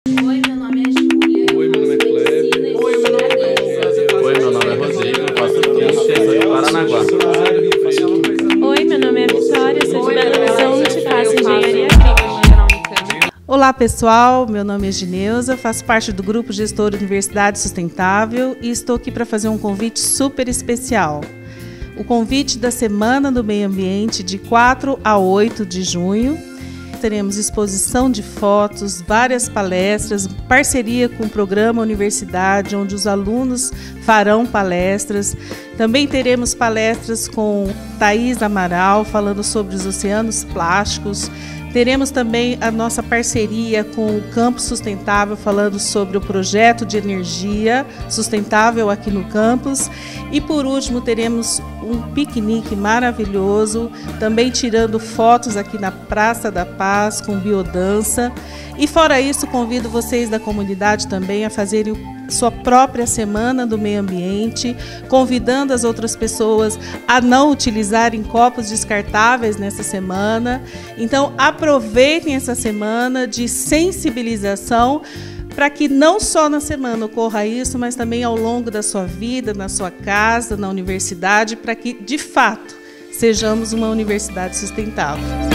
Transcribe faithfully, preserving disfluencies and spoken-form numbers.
Oi, meu nome é Júlia. Oi, meu nome é Kleber. Oi, meu nome é Oi, meu nome é Rodrigo, eu faço quinze e sou de Paranaguá. Oi, meu nome é Vitória, sou de Belo Horizonte, faço engenharia agrícola. Olá pessoal, meu nome é Gineuza, faço parte do Grupo Gestor Universidade Sustentável e estou aqui para fazer um convite super especial. O convite da Semana do Meio Ambiente de quatro a oito de junho. Teremos exposição de fotos, várias palestras, parceria com o programa Universidade, onde os alunos farão palestras. Também teremos palestras com Thaís Amaral, falando sobre os oceanos plásticos. Teremos também a nossa parceria com o Campus Sustentável, falando sobre o projeto de energia sustentável aqui no campus. E por último, teremos um piquenique maravilhoso, também tirando fotos aqui na Praça da Paz, com biodança. E fora isso, convido vocês da comunidade também a fazerem sua própria Semana do Meio Ambiente, convidando as outras pessoas a não utilizarem copos descartáveis nessa semana. Então, aproveitem essa semana de sensibilização para que não só na semana ocorra isso, mas também ao longo da sua vida, na sua casa, na universidade, para que, de fato, sejamos uma universidade sustentável.